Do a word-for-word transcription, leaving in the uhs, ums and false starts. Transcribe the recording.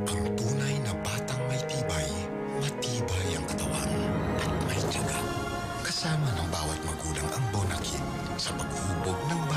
Ang tunay na batang may tibay, matibay ang katawan at may tiyaga. Kasama ng bawat magulang ang Bonakid sa paghubog ng